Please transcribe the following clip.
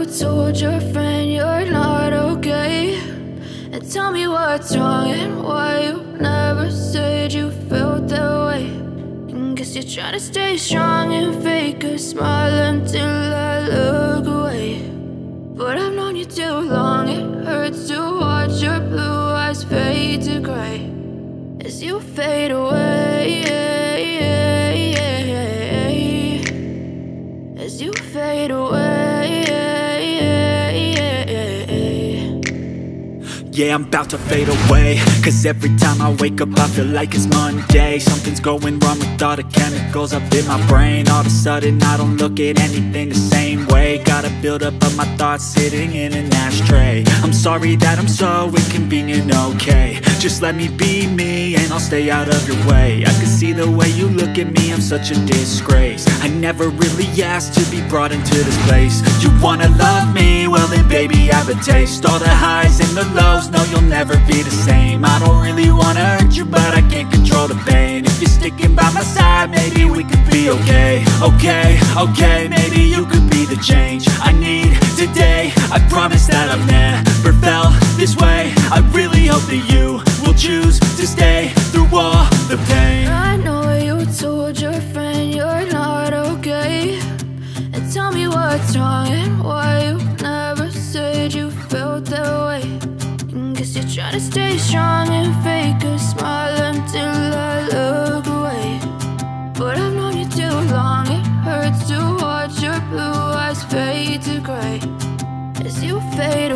told your friend you're not okay, and tell me what's wrong and why you never said you felt that way. And guess you're trying to stay strong and fake a smile until I look away. But I've known you too long, it hurts to watch your blue eyes fade to gray as you fade away, as you fade away. Yeah, I'm about to fade away, cause every time I wake up I feel like it's Monday. Something's going wrong with all the chemicals up in my brain. All of a sudden I don't look at anything the same way. Gotta build up of my thoughts sitting in an ashtray. I'm sorry that I'm so inconvenient, okay. Just let me be me and I'll stay out of your way. I can see the way you look at me, I'm such a disgrace. I never really asked to be brought into this place. You wanna love me? Well then baby, have a taste. All the highs and the lows, no, you'll never be the same. I don't really wanna hurt you, but I can't control the pain. If you're sticking by my side, maybe we could be okay. Okay, maybe you could be the change I need today. I promise that I've never felt this way. I really hope that you will choose to stay through all the pain. I know you told your friend you're not okay, and tell me what's wrong and why you never said you felt that way. Guess you're trying to stay strong and fake a smile until I look away. But I've known you too long, it hurts to watch your blue eyes fade to gray as you fade